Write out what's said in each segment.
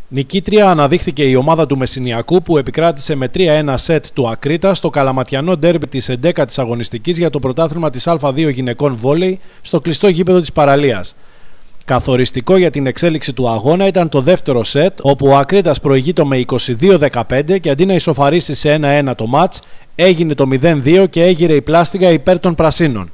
Νικήτρια αναδείχθηκε η ομάδα του Μεσσηνιακού που επικράτησε με 3-1 σετ του Ακρίτα στο καλαματιανό ντέρμπι της 11ης αγωνιστικής για το πρωτάθλημα της Α2 γυναικών βόλεϊ στο κλειστό γήπεδο της Παραλίας. Καθοριστικό για την εξέλιξη του αγώνα ήταν το δεύτερο σετ, όπου ο Ακρίτας προηγείτο με 22-15 και αντί να ισοφαρίσει σε 1-1 το μάτς, έγινε το 0-2 και έγειρε η πλάστιγα υπέρ των πρασίνων.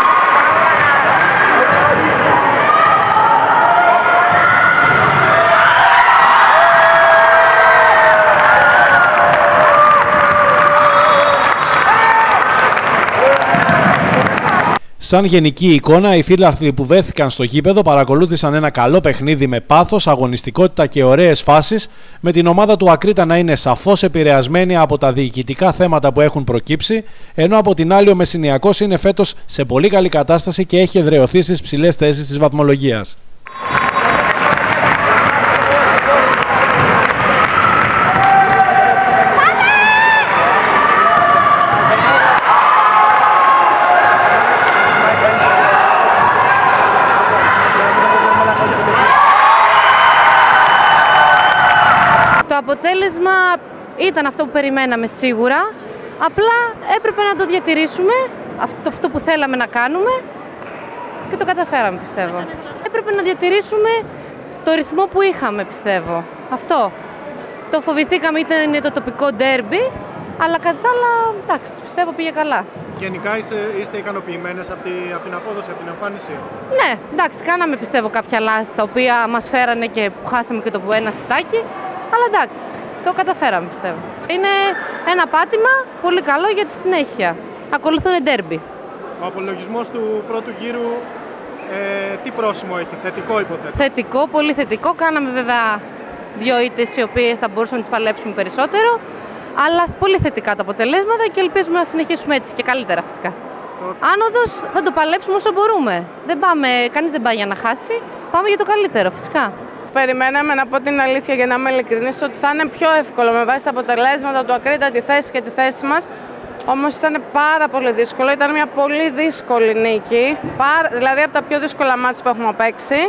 Σαν γενική εικόνα, οι φίλαθλοι που βρέθηκαν στο γήπεδο παρακολούθησαν ένα καλό παιχνίδι με πάθος, αγωνιστικότητα και ωραίες φάσεις, με την ομάδα του Ακρίτα να είναι σαφώς επηρεασμένη από τα διοικητικά θέματα που έχουν προκύψει, ενώ από την άλλη ο Μεσσηνιακός είναι φέτος σε πολύ καλή κατάσταση και έχει εδραιωθεί στις ψηλές θέσεις της βαθμολογίας. Το αποτέλεσμα ήταν αυτό που περιμέναμε σίγουρα, απλά έπρεπε να το διατηρήσουμε, αυτό που θέλαμε να κάνουμε και το καταφέραμε πιστεύω. Έπρεπε να διατηρήσουμε το ρυθμό που είχαμε πιστεύω, αυτό. Το φοβηθήκαμε, ήταν το τοπικό ντέρμπι, αλλά κατά τα άλλα εντάξει, πιστεύω πήγε καλά. Γενικά είστε ικανοποιημένες από την απόδοση, από την εμφάνιση? Ναι, εντάξει, κάναμε πιστεύω κάποια λάθη τα οποία μας φέρανε και που χάσαμε και το ένα σιτάκι. Αλλά εντάξει, το καταφέραμε πιστεύω. Είναι ένα πάτημα πολύ καλό για τη συνέχεια. Ακολουθούν ντέρμπι. Ο απολογισμός του πρώτου γύρου τι πρόσημο έχει, θετικό υποθέτω? Θετικό, πολύ θετικό. Κάναμε βέβαια δύο ήττες οι οποίες θα μπορούσαμε να τις παλέψουμε περισσότερο. Αλλά πολύ θετικά τα αποτελέσματα και ελπίζουμε να συνεχίσουμε έτσι και καλύτερα φυσικά. Άνοδος θα το παλέψουμε όσο μπορούμε. Κανείς δεν πάει για να χάσει. Πάμε για το καλύτερο φυσικά. Περιμέναμε, να πω την αλήθεια για να είμαι ειλικρινής, ότι θα είναι πιο εύκολο με βάση τα αποτελέσματα του Ακρίτα, τη θέση και τη θέση μας. Όμως ήταν πάρα πολύ δύσκολο, ήταν μια πολύ δύσκολη νίκη, δηλαδή από τα πιο δύσκολα μάτς που έχουμε παίξει.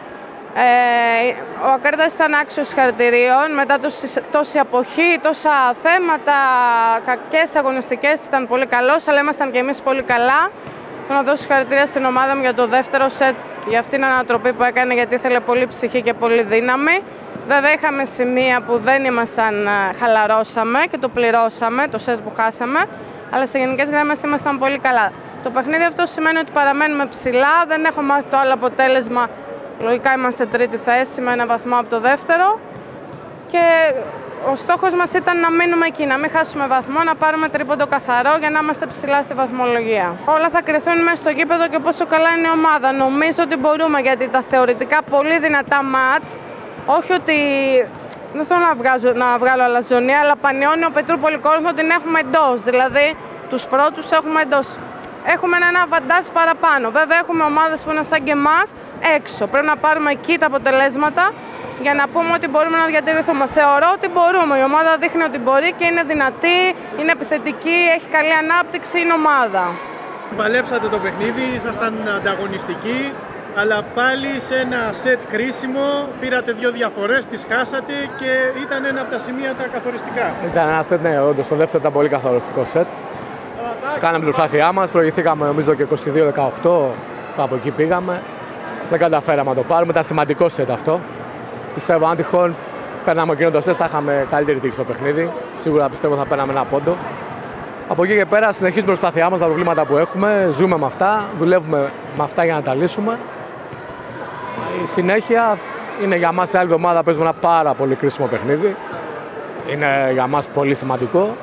Ο Ακρίτας ήταν άξιος συγχαρητηρίων, μετά τόση αποχή, τόσα θέματα, κακές αγωνιστικές, ήταν πολύ καλός, αλλά ήμασταν και εμείς πολύ καλά. Θέλω να δώσω συγχαρητήρια στην ομάδα μου για το δεύτερο σετ, για αυτήν την ανατροπή που έκανε, γιατί ήθελε πολύ ψυχή και πολύ δύναμη. Βέβαια είχαμε σημεία που δεν χαλαρώσαμε και το πληρώσαμε, το σετ που χάσαμε, αλλά σε γενικές γραμμές ήμασταν πολύ καλά. Το παιχνίδι αυτό σημαίνει ότι παραμένουμε ψηλά, δεν έχω μάθει το άλλο αποτέλεσμα. Λογικά είμαστε τρίτη θέση με ένα βαθμό από το δεύτερο και ο στόχος μας ήταν να μείνουμε εκεί, να μην χάσουμε βαθμό, να πάρουμε τρίποντο καθαρό για να είμαστε ψηλά στη βαθμολογία. Όλα θα κρυθούν μέσα στο γήπεδο και πόσο καλά είναι η ομάδα. Νομίζω ότι μπορούμε, γιατί τα θεωρητικά πολύ δυνατά μάτς, όχι ότι δεν θέλω να βγάλω αλαζονία, αλλά Πανιώνιο, Πετρούπολη, Κόρινθο την έχουμε εντός. Δηλαδή τους πρώτους έχουμε εντός. Έχουμε ένα βαντάζ παραπάνω. Βέβαια έχουμε ομάδες που είναι σαν και εμάς έξω. Πρέπει να πάρουμε εκεί τα αποτελέσματα για να πούμε ότι μπορούμε να διατηρηθούμε. Θεωρώ ότι μπορούμε. Η ομάδα δείχνει ότι μπορεί και είναι δυνατή, είναι επιθετική, έχει καλή ανάπτυξη, είναι ομάδα. Παλέψατε το παιχνίδι, ήσασταν ανταγωνιστικοί, αλλά πάλι σε ένα σετ κρίσιμο πήρατε δύο διαφορές, τις χάσατε και ήταν ένα από τα σημεία τα καθοριστικά. Ήταν ένα σετ, ναι, όντως το δεύτερο ήταν πολύ καθοριστικό σετ. Κάναμε την προσπάθειά μας, προηγηθήκαμε νομίζω και 22-18, από εκεί πήγαμε. Δεν καταφέραμε να το πάρουμε, ήταν σημαντικό σετ αυτό. Πιστεύω αν τυχόν παίρναμε εκείνο το σετ θα είχαμε καλύτερη τύχη στο παιχνίδι. Σίγουρα πιστεύω θα παίρναμε ένα πόντο. Από εκεί και πέρα συνεχίζουμε την προσπάθειά μας, τα προβλήματα που έχουμε, ζούμε με αυτά, δουλεύουμε με αυτά για να τα λύσουμε. Η συνέχεια είναι για μας την άλλη εβδομάδα, παίζουμε ένα πάρα πολύ κρίσιμο παιχνίδι. Είναι για μας πολύ σημαντικό.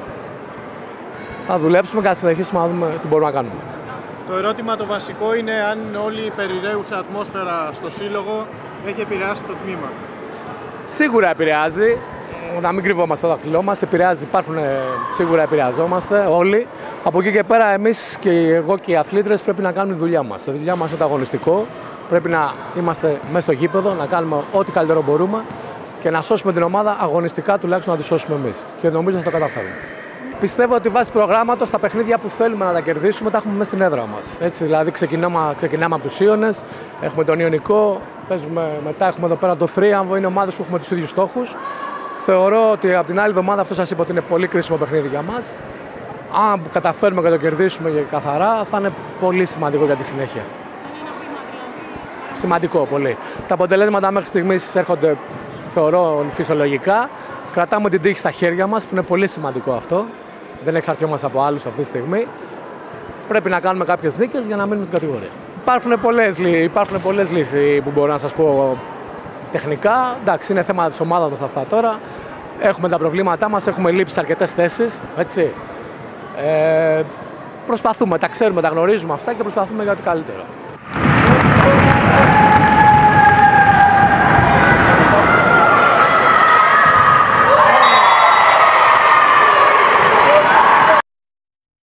Θα δουλέψουμε και θα συνεχίσουμε να δούμε τι μπορούμε να κάνουμε. Το ερώτημα το βασικό είναι αν όλη η περιραίουσα ατμόσφαιρα στο σύλλογο έχει επηρεάσει το τμήμα. Σίγουρα επηρεάζει, να μην κρυβόμαστε το δάχτυλό μας, σίγουρα επηρεαζόμαστε όλοι. Από εκεί και πέρα εμείς και εγώ και οι αθλήτρες πρέπει να κάνουμε τη δουλειά μας. Το δουλειά μας είναι το αγωνιστικό, πρέπει να είμαστε μέσα στο γήπεδο, να κάνουμε ό,τι καλύτερο μπορούμε και να σώσουμε την ομάδα αγωνιστικά, τουλάχιστον να τη σώσουμε εμείς. Και νομίζω θα το καταφέρουμε. Πιστεύω ότι βάσει προγράμματος τα παιχνίδια που θέλουμε να τα κερδίσουμε τα έχουμε μέσα στην έδρα μας. Έτσι, δηλαδή ξεκινάμε από τους Ιώνες, έχουμε τον Ιωνικό, παίζουμε, μετά έχουμε εδώ πέρα το Θρίαμβο, είναι ομάδες που έχουμε τους ίδιους στόχους. Θεωρώ ότι από την άλλη εβδομάδα, αυτό σας είπα ότι είναι πολύ κρίσιμο παιχνίδι για μας. Αν καταφέρουμε και το κερδίσουμε και καθαρά, θα είναι πολύ σημαντικό για τη συνέχεια. Σημαντικό, πολύ. Τα αποτελέσματα μέχρι στιγμής έρχονται, θεωρώ, φυσιολογικά. Κρατάμε την τύχη στα χέρια μας, που είναι πολύ σημαντικό αυτό. Δεν εξαρτιόμαστε από άλλους αυτή τη στιγμή. Πρέπει να κάνουμε κάποιες νίκες για να μείνουμε στην κατηγορία. Υπάρχουν πολλές λύσεις που μπορώ να σας πω τεχνικά. Εντάξει, είναι θέμα της ομάδας μας αυτά τώρα. Έχουμε τα προβλήματά μας, έχουμε λείψει σε αρκετές θέσεις. Έτσι. Προσπαθούμε, τα ξέρουμε, τα γνωρίζουμε αυτά και προσπαθούμε για το καλύτερο.